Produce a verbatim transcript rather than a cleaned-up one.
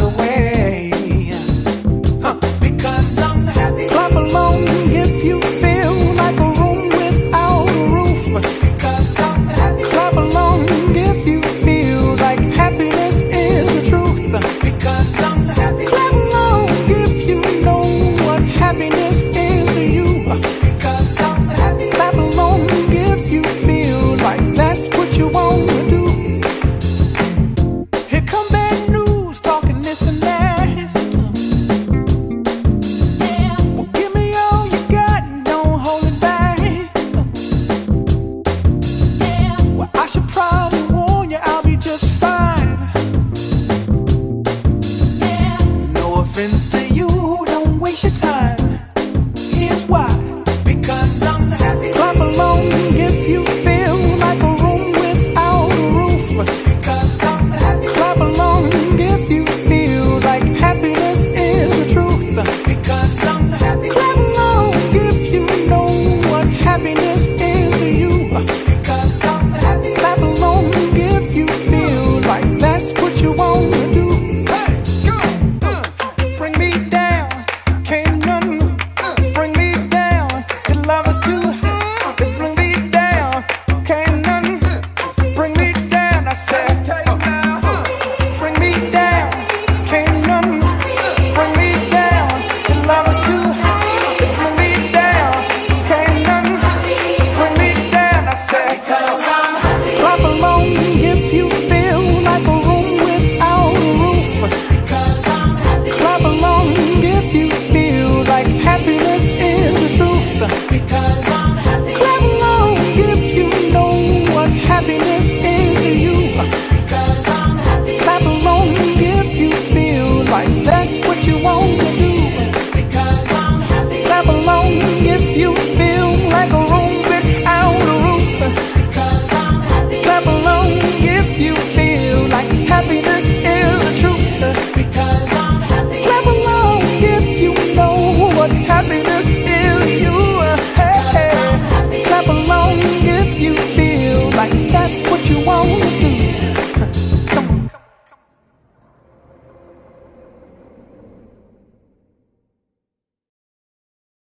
the way. Huh. Because I'm happy. Clap along if you feel like a room without a roof. Because I'm happy. Clap along if you feel like happiness is the truth. Because I'm happy. Clap along if you know what happiness is to you. Because I'm happy. Clap along if you feel like that's what you want to do. Here come bad news, talking this and that. Yeah. Well, give me all you got and don't hold it back. Yeah. Well, I should probably warn you, I'll be just fine. Yeah. No offense to you, don't waste your time. Here's why.